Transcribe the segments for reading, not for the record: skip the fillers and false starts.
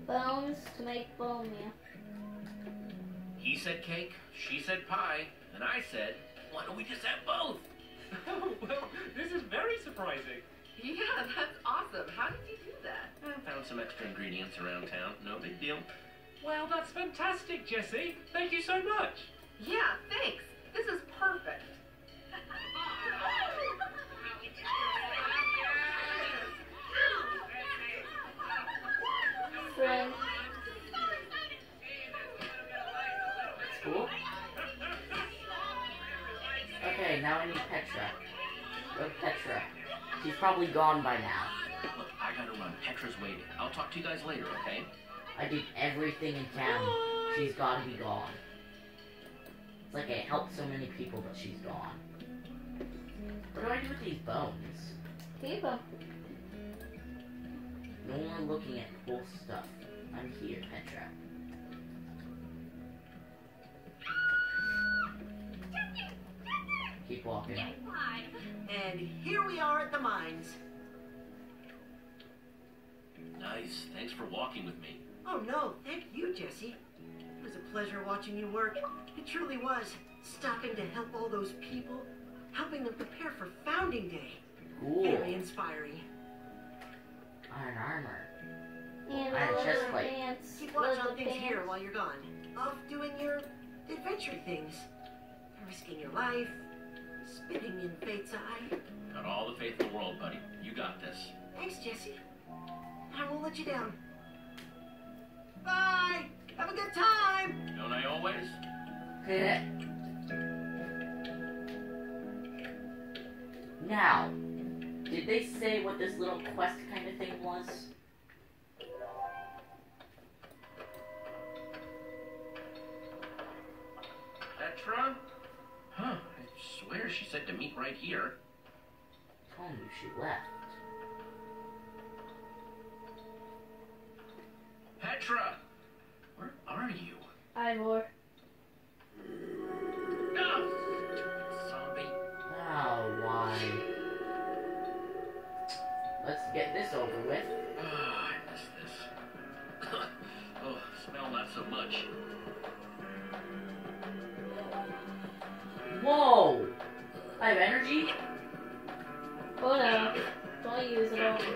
bones to make bone meal. He said cake, she said pie, and I said, why don't we just have both? Oh, well, this is very surprising. Yeah, that's awesome. How did you do that? I found some extra ingredients around town. No big deal. Well, that's fantastic, Jesse. Thank you so much. Yeah, thanks. This is perfect. Friend. Cool. Okay, now I need Petra. Where's Petra? She's probably gone by now. Look, I gotta run. Petra's waiting. I'll talk to you guys later, okay? I did everything in town. She's gotta be gone. It's like I helped so many people, but she's gone. What do I do with these bones? Keep them. No more looking at cool stuff. I'm here, Petra. Keep walking. And here we are at the mines. Nice. Thanks for walking with me. Oh no, thank you, Jesse. It was a pleasure watching you work. It truly was. Stopping to help all those people, helping them prepare for Founding Day. Cool. Very inspiring. Iron armor. And Iron leather chest plate. pants. Keep watch leather on things pants. here while you're gone. Off doing your adventure things. Risking your life, spitting in fate's eye. Got all the faith in the world, buddy. You got this. Thanks, Jesse. I won't let you down. Bye! Have a good time! Don't I always? Now, did they say what this little quest kind of thing was? Petra? Huh. I swear she said to meet right here. Told you she left. Petra! Where are you? Ivor. Ah! Zombie. Oh, why? Let's get this over with. Ah, I miss this. Oh, smell not so much. Whoa! I have energy? Oh no. Don't use it all.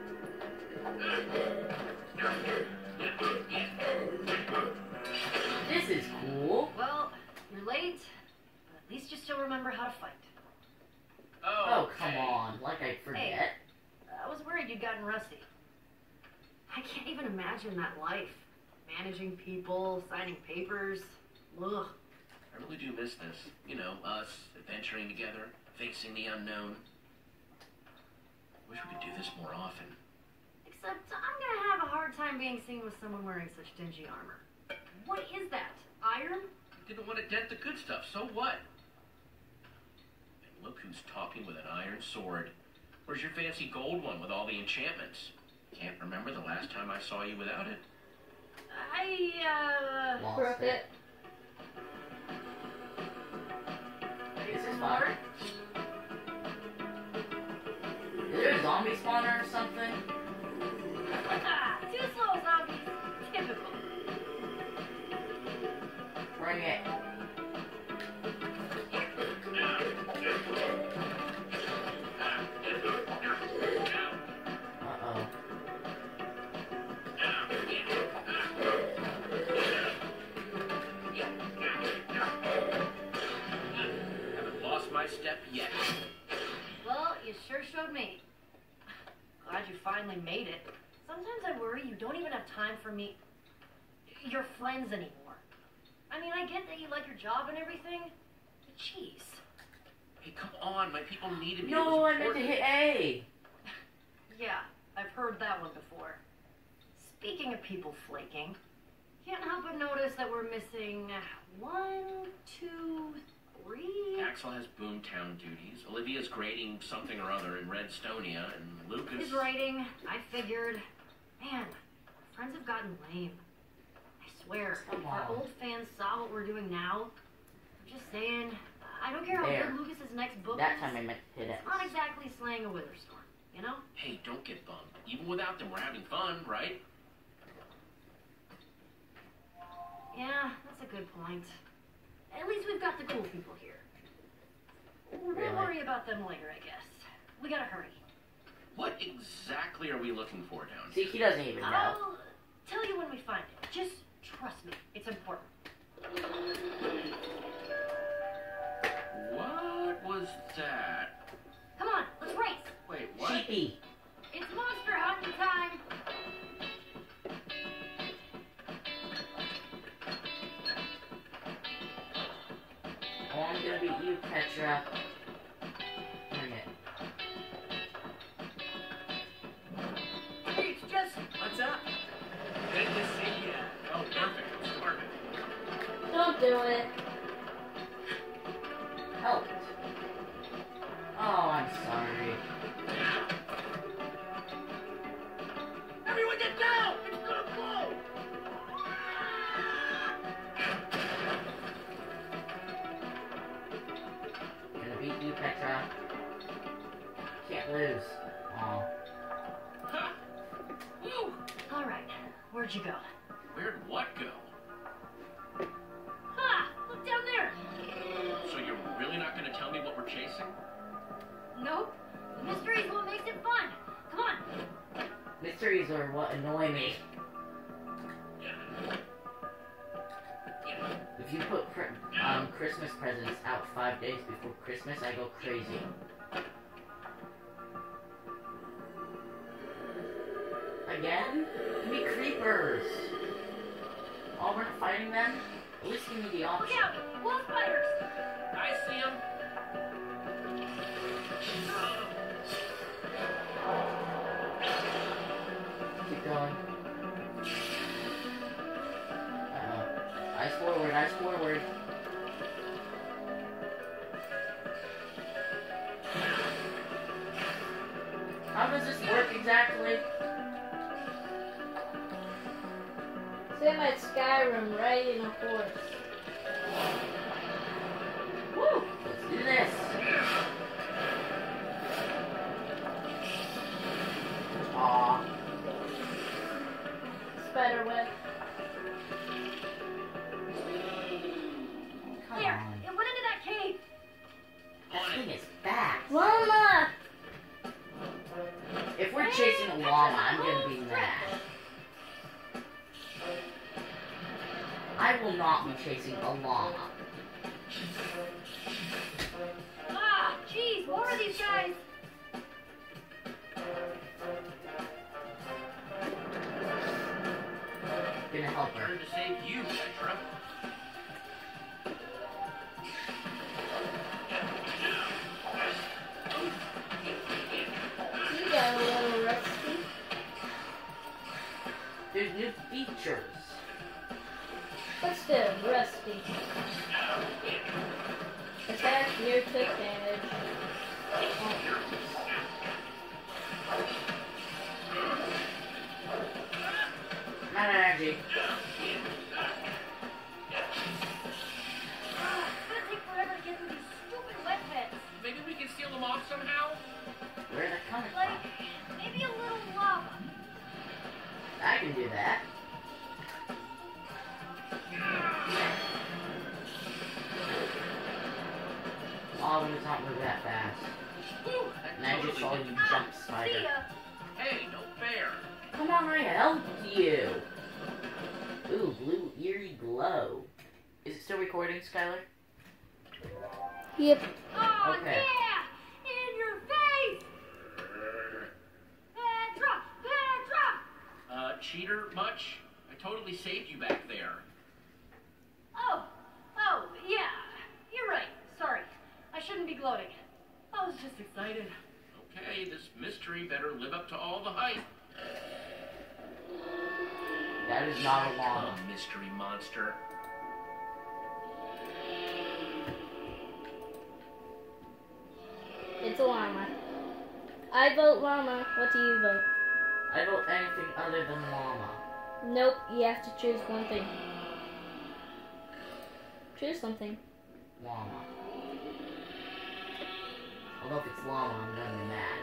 This is cool. Well, you're late, but at least you still remember how to fight. Oh, come on. Like I forget. Hey, I was worried you'd gotten rusty. I can't even imagine that life. Managing people, signing papers. Ugh. I really do miss this. You know, us adventuring together, facing the unknown. Wish we could do this more often. Except I'm gonna have a hard time being seen with someone wearing such dingy armor. What is that? Iron? Didn't want to dent the good stuff, so what? And look who's talking with an iron sword. Where's your fancy gold one with all the enchantments? Can't remember the last time I saw you without it. Lost Broke it. This is fire. Is there a zombie spawner or something? Too slow, zombies. Typical. Bring it. Uh-oh. Haven't lost my step yet. Well, you sure showed me. Glad you finally made it. Sometimes I worry you don't even have time for me, your friends anymore. I mean, I get that you like your job and everything, but jeez. Hey, come on, my people needed me. It No, was I meant to important. hit A. Yeah, I've heard that one before. Speaking of people flaking, can't help but notice that we're missing 1, 2, 3. Axel has Boomtown duties. Olivia's grading something or other in Redstonia, and Lucas... His writing, I figured. Man, friends have gotten lame. I swear, Come if our on. old fans saw what we're doing now, I'm just saying, I don't care how There. good Lucas's next book That is. time I meant to hit X. It's not exactly slaying a Witherstorm, you know? Hey, don't get bummed. Even without them, we're having fun, right? Yeah, that's a good point. At least we've got the cool people here. We'll Really? worry about them later, I guess. We gotta hurry. What exactly are we looking for down See, here? he doesn't even know. I'll tell you when we find it. Just trust me. It's important. What was that? Come on, let's race. Wait, what? Sheepy. It's monster hunting time. Oh, I'm gonna beat you, Petra. Bring it. Hey, it's Jesse. What's up? Good to see ya. Oh, perfect. It was perfect. Don't do it. Helped. Oh, I'm sorry. Everyone get down! It's gonna blow! Gonna beat you, Petra. Can't lose. Oh. Huh. Woo! All right, where'd you go? Where'd what go? Ha! Look down there. So you're really not going to tell me what we're chasing? Nope. The mystery is what makes it fun. Come on. Mysteries are what annoy me. If you put Christmas presents out 5 days before Christmas, I go crazy. Again? Give me creepers. Oh, we're not fighting them? At least give me the Look option. out! Wolf spiders! I see him. Keep going. Eyes forward, eyes forward. How does this work exactly? Same at Skyrim, riding a horse. Woo! Let's do this. Aw. Spider web. Come There! on. It went into that cave! That thing is fast. Llama! If we're chasing a llama, I'm gonna be mad. I will not be chasing a llama. Ah! Jeez, what are these guys? Gonna help her. Learn to save you, Petra. You got a little rusty. There's new features. But still, rusty. Attack, near took damage. Not energy. Ah, it's gonna take forever to get through these stupid wet pits. Maybe we can seal them off somehow? Where's it coming Like, from? maybe a little lava. I can do that. Oh, when it's not move that fast. Whew, that And I just saw totally you did- jump, See spider. ya. Hey, no fair. Come on, I helped you. Ooh, blue eerie glow. Is it still recording, Skylar? Yep. Oh, Okay. yeah! In your face! Petra! Petra! Cheater much? I totally saved you back there. Oh, yeah. You're right. Sorry. I shouldn't be gloating. I was just excited. Okay, this mystery better live up to all the hype. That is not a llama. Oh, mystery monster. It's a llama. I vote llama. What do you vote? I vote anything other than llama. Nope, you have to choose one thing. Choose something. Llama. Although if it's llama, I'm gonna be mad.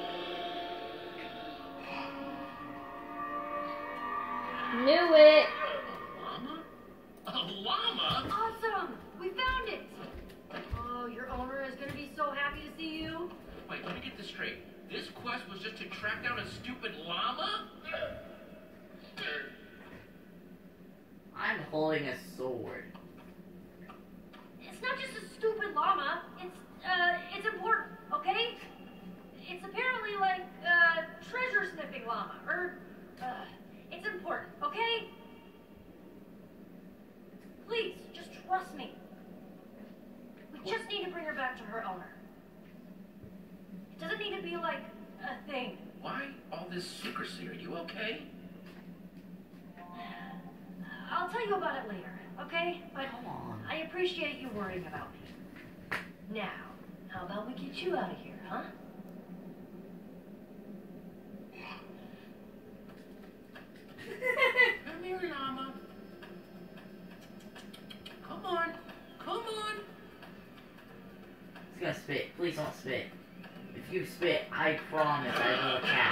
Knew it! llama? Awesome! We found it! Oh, your owner is gonna be so happy to see you. Wait, let me get this straight. This quest was just to track down a stupid llama? I'm holding a sword. It's not just a stupid llama. It's important, okay? It's apparently like a treasure sniffing llama, or it's important, okay? Please, just trust me. We just need to bring her back to her owner. It doesn't need to be like a thing. Why all this secrecy? Are you okay? I'll tell you about it later, okay? But Come on. I appreciate you worrying about me. Now, how about we get you out of here, huh? Come here, llama. Come on. Come on. He's gonna spit. Please don't spit. If you spit, I promise I will attack.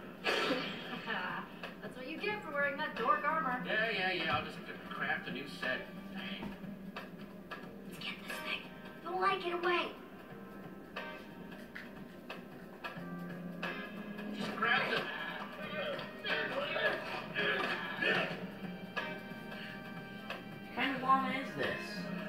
That's what you get for wearing that dork armor. Yeah. I'll just have to craft a new set. Dang. Let's get this thing. Don't like it away. Just grab them. What kind of llama is this?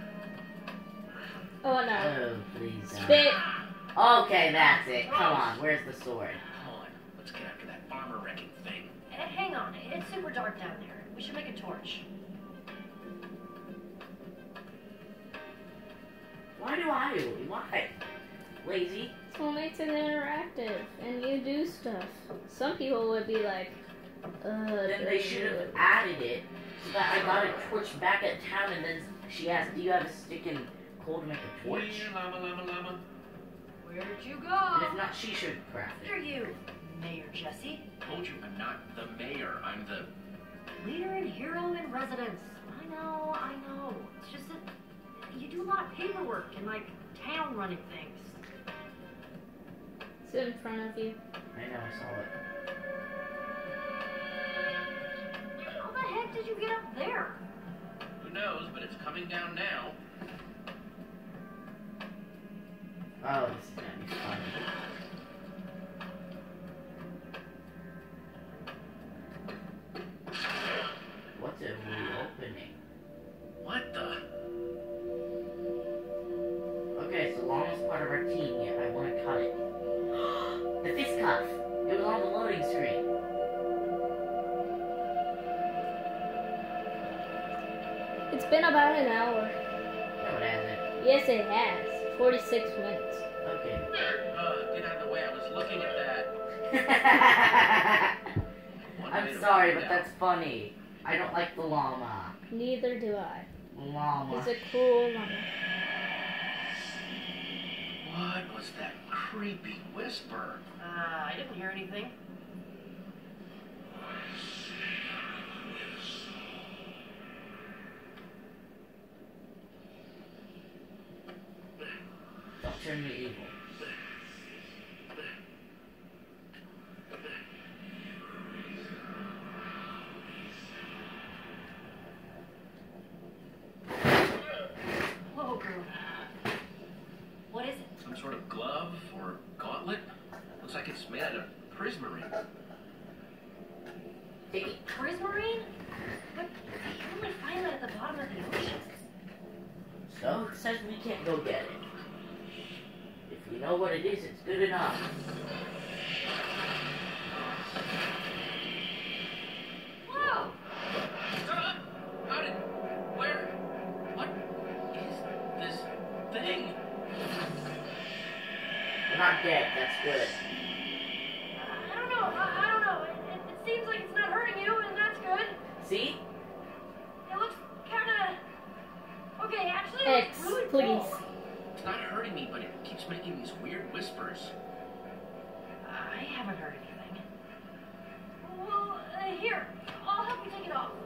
Oh no. Oh, please don't. Spit. Okay, that's it. Come on, where's the sword? Come on. Let's get after that armor-wrecking thing. Hang on, it's super dark down there. We should make a torch. Why? Why? Lazy? It's what makes it interactive, and you do stuff. Some people would be like, Then they should have added it so that I got a torch back at town and then she asked, do you have a stick and coal to make a torch? Here, llama. Where'd you And go? if not, she should craft After it. you, Mayor Jesse. Told you I'm not the mayor. I'm the... Leader and hero in residence. I know. It's just that you do a lot of paperwork and like town running things. It's in front of you. I know, I saw it. How the heck did you get up there? Who knows, but it's coming down now. Oh, this is gonna be funny. What's a reopening? What the? Okay, so Llama's part of our team yet. I want to cut it. The fist cuff! It was on the loading screen. It's been about an hour. No, it hasn't. Yes, it has. 46 minutes. Okay. Get out of the way. I was looking at that. One I'm minute sorry, right but now. that's funny. I don't like the llama. Neither do I. Llama. He's a cool llama. What was that creepy whisper? I didn't hear anything. Don't turn me evil. Whoa, girl. What is it? Some sort of glove or gauntlet? Looks like it's made out of prismarine. Take it. Prismarine? But you only find that at the bottom of the ocean. So it says we can't go get it. If you know what it is, it's good enough. Whoa! How did... Where... What is this thing? We're not dead, that's good. I don't know. I don't know. It seems like it's not hurting you, and that's good. See? It looks kind of... Okay, actually, it X, looks really please. cool. It's not hurting me, but it keeps making these weird whispers. I haven't heard anything. Well, here. I'll help you take it off.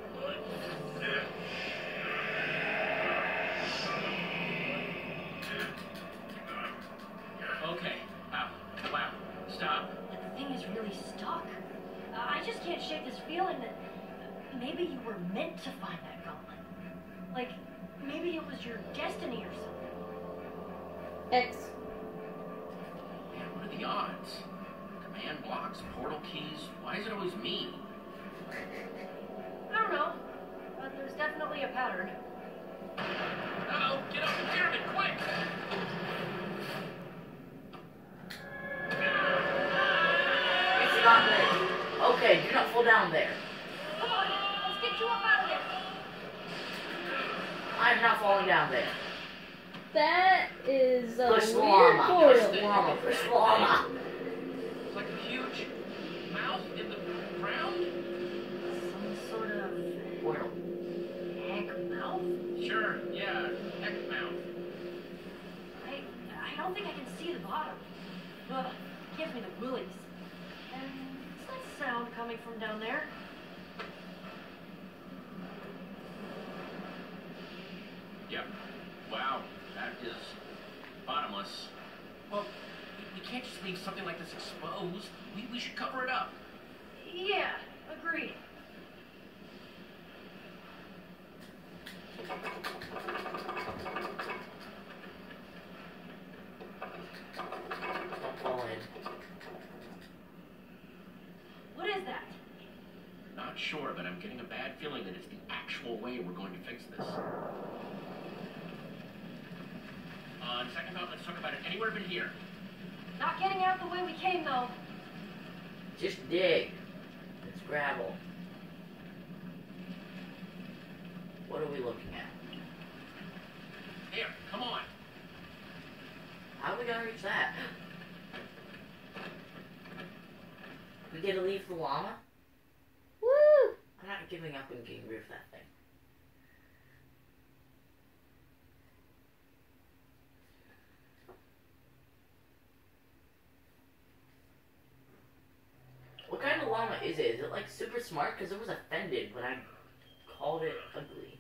Okay. Wow. Stop. The thing is really stuck. I just can't shake this feeling that maybe you were meant to find that gauntlet. Like, maybe it was your destiny or something. X. Man, what are the odds? Command blocks, portal keys. Why is it always me? I don't know, but there's definitely a pattern. Uh-oh, get up the pyramid, quick! It's not there. Okay, do not fall down there. Come on, let's get you up out of there. I'm not falling down there. That is a Push the weird llama. portal. Push the llama. Push the llama. It's like a huge mouth in the ground? Some sort of Portal. heck mouth? Sure, yeah, heck mouth. I don't think I can see the bottom. Ugh, gives me the willies. And what's that sound coming from down there? Yep. Wow, that is bottomless. Well, we can't just leave something like this exposed. We should cover it up. Yeah, agreed. Don't fall in. What is that? Not sure, but I'm getting a bad feeling that it's the actual way we're going to fix this. On second thought, let's talk about it anywhere but here. Not getting out the way we came, though. Just dig. It's gravel. What are we looking at? Here, come on. How are we gonna reach that? We get to leave the llama? Woo! I'm not giving up and getting rid of that thing. What kind of llama is it? Is it like super smart? Because it was offended when I called it ugly.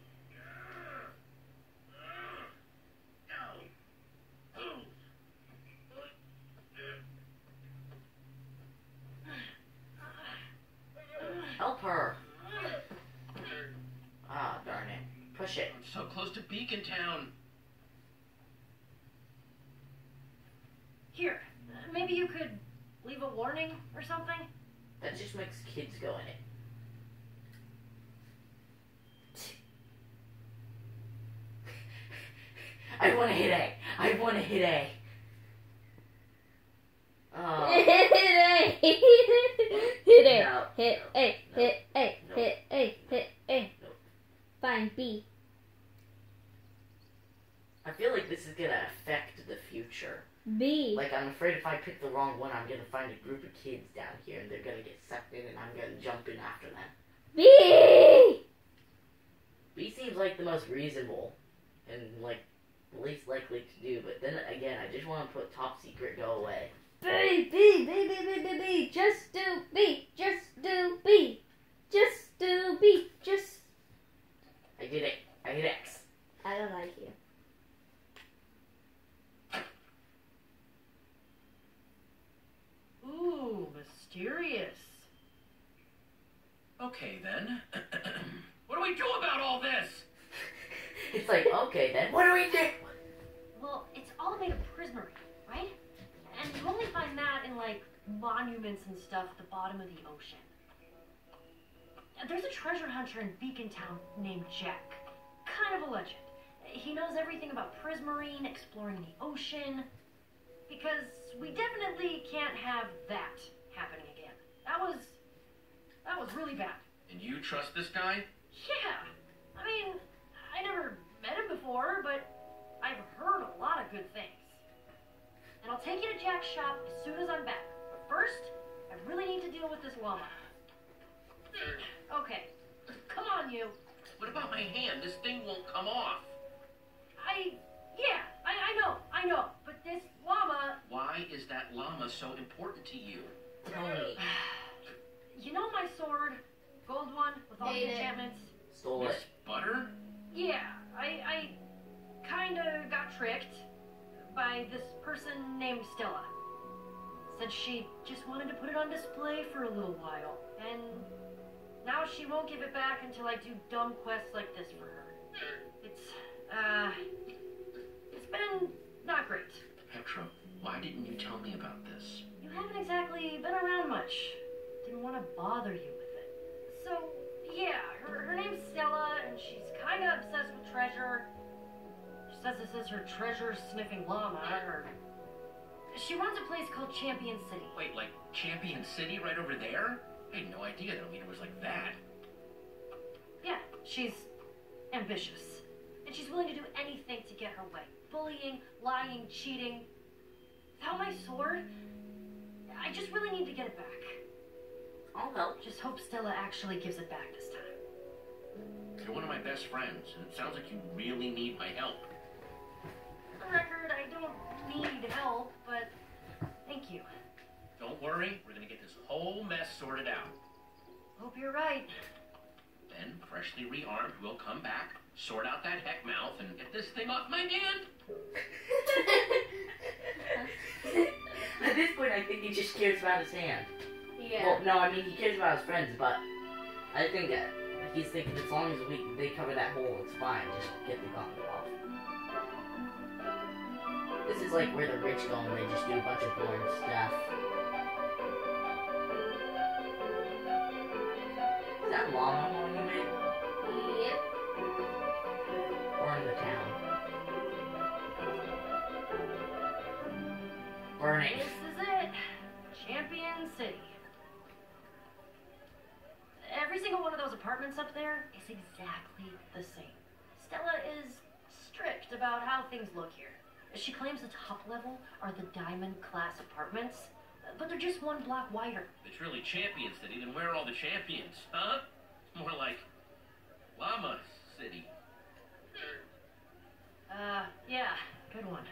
Help her. Ah, darn it. Push it. I'm so close to Beacon Town. Here, maybe you could leave a warning or something? That just makes kids go in it. I want to hit A. I want to hit A. Oh. Hit A. Hit A. No. Hit A. No. Hit A. No. Hit A. Hit A. No. Fine, B. I feel like this is gonna affect the future. B. Like, I'm afraid if I pick the wrong one, I'm gonna find a group of kids down here and they're gonna get sucked in and I'm gonna jump in after them. B. B seems like the most reasonable and, like, the least likely to do, but then again, I just want to put top secret go away. B. B. B. B. B. B. B. Just do B. Just do B. Just do B. Just. I did it. I hit X. I don't like you. Ooh, mysterious. Okay, then. What do we do about all this? It's like, okay then, what do we do? Well, it's all made of prismarine, right? And you only find that in, like, monuments and stuff at the bottom of the ocean. There's a treasure hunter in Beacon Town named Jack. Kind of a legend. He knows everything about prismarine, exploring the ocean. Because we definitely can't have that happening again. That was really bad. And you trust this guy? Yeah. I mean, I never met him before, but I've heard a lot of good things. And I'll take you to Jack's shop as soon as I'm back. But first, I really need to deal with this llama. Okay. Come on, you. What about my hand? This thing won't come off. I know. But this llama... Why is that llama so important to you? Tell me. You know my sword? Gold one with all the Hate it. enchantments? Stole Miss it. Butter? Yeah, I kinda got tricked by this person named Stella. Said she just wanted to put it on display for a little while, and now she won't give it back until I do dumb quests like this for her. It's much. Didn't want to bother you with it. So, yeah, her name's Stella, and she's kind of obsessed with treasure. She says this is her treasure-sniffing llama, or... She runs a place called Champion City. Wait, like Champion City right over there? I had no idea that Alina was like that. Yeah, she's ambitious. And she's willing to do anything to get her way. Bullying, lying, cheating. Without my sword, I just really need to get it back. I'll help. Just hope Stella actually gives it back this time. You're one of my best friends, and it sounds like you really need my help. For the record, I don't need help, but thank you. Don't worry, we're gonna get this whole mess sorted out. Hope you're right. Then, freshly rearmed, we'll come back, sort out that heck mouth, and get this thing off my hand. At this point, I think he just cares about his hand. Yeah. Well, no, I mean, he cares about his friends, but I think he's thinking as long as they cover that hole, it's fine. Just get the gauntlet off. This is like where the rich go and they just do a bunch of boring stuff. Is that llama monument? Yep. Or in the town? Burning. This is it. Champion City. Every single one of those apartments up there is exactly the same. Stella is strict about how things look here. She claims the top level are the diamond class apartments, but they're just one block wider. If it's really Champion City, then where are all the champions, huh? More like Llama City. Yeah, good one.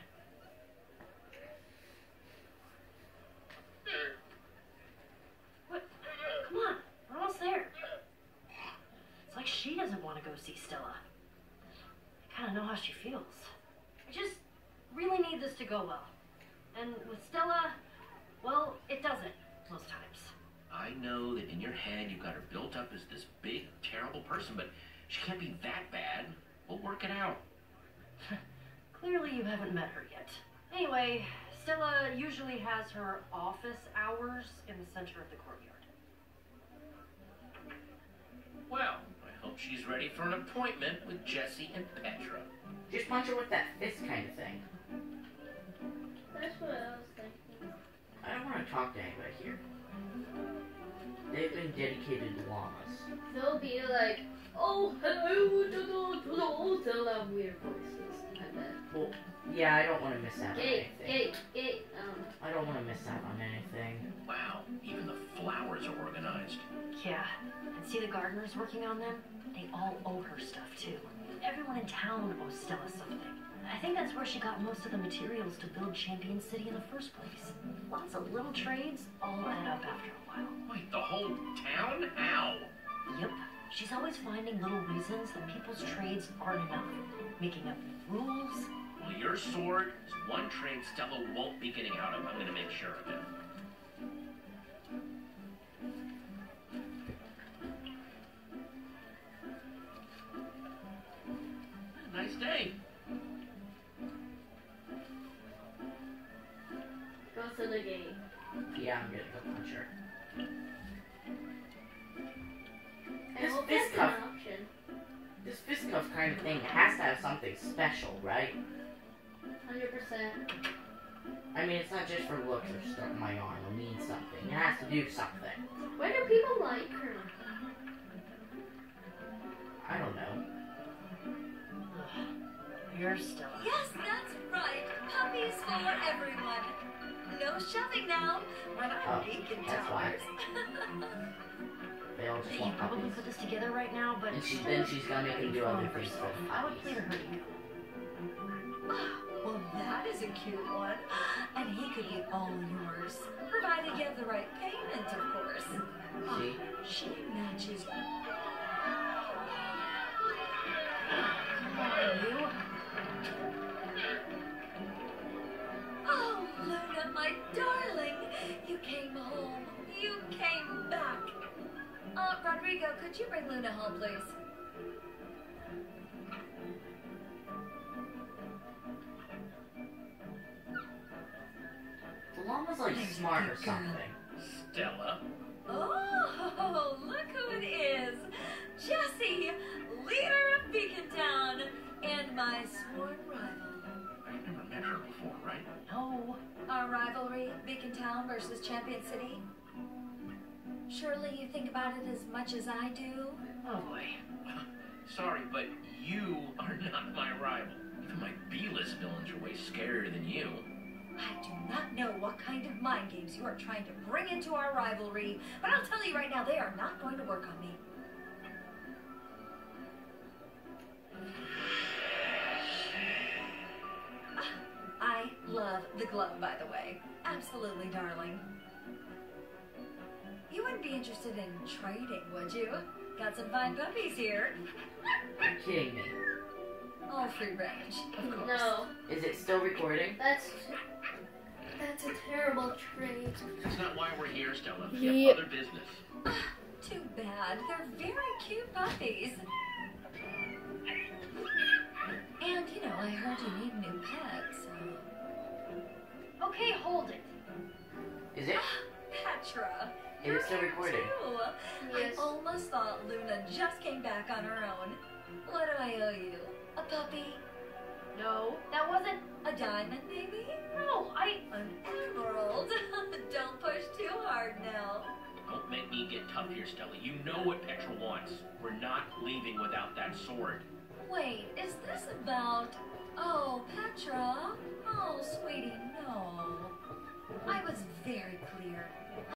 What? Come on, we're almost there. It's like she doesn't want to go see Stella. I kind of know how she feels. I just really need this to go well. And with Stella, well, it doesn't, most times. I know that in your head you've got her built up as this big, terrible person, but she can't be that bad. We'll work it out. Clearly you haven't met her yet. Anyway, Stella usually has her office hours in the center of the courtyard. Well, I hope she's ready for an appointment with Jesse and Petra. Just punch her with that fist kind of thing. That's what I was thinking. I don't want to talk to anybody here. They've been dedicated to llamas. They'll be like, oh, hello, to all the weird voices. I bet. Well, yeah, I don't want to miss out on Gate, anything. gate, I don't want to miss out on anything. Wow, even the flowers are organized. Yeah, and see the gardeners working on them? They all owe her stuff too. Everyone in town owes Stella something. I think that's where she got most of the materials to build Champion City in the first place. Lots of little trades all add up after a while. Wait, the whole town? How? Yep. She's always finding little reasons that people's trades aren't enough. Making up rules. Well, your sword is one trade Stella won't be getting out of. I'm gonna make sure of it. Nice day. Go to the gate. Yeah, I'm gonna go punch her. I This hope fist that's cuff. an option. This fist cuff kind of thing has to have something special, right? 100%. I mean, it's not just for looks or stuff on my arm. It means something. It has to do something. Why do people like her? I don't know. Here's Stella. Yes, that's right. Puppies for everyone. No shoving now. When Oh, I'm making that's why. dollars. They all just You want probably puppies. put this together right now, but And then she's gonna make him do other things for I would puppies. clear her to you. Well, that is a cute one. And he could be all yours. Provided you have the right payment, of course. See? She matches. Come on, you. Oh, Luna, my darling. You came home. You came back. Rodrigo, could you bring Luna home, please? The llama's like There's a smart or good girl. something. Stella. Oh, look who it is. Jessie, leader of Beacon Town, and my sworn rival. I've never met her before, right? No. Our rivalry, Beacon Town versus Champion City. Surely you think about it as much as I do? Oh boy. Sorry, but you are not my rival. Even my B-list villains are way scarier than you. I do not know what kind of mind games you are trying to bring into our rivalry, but I'll tell you right now, they are not going to work on me. I love the glove, by the way. Absolutely darling. You wouldn't be interested in trading, would you? Got some fine puppies here. You're kidding me. All free range, of course. No, Is it still recording? that's a terrible trade. That's not why we're here, Stella. We Yep. have other business. Too bad. They're very cute puppies. And, you know, I heard you need a new pet, so... Okay, hold it. Is it? Petra, Is you're it still here recording? too. Yes. I almost thought Luna just came back on her own. What do I owe you? A puppy? No, that wasn't. A diamond, maybe? No, An emerald? Don't push too hard now. Don't make me get tough here, Stella. You know what Petra wants. We're not leaving without that sword. Wait, is this about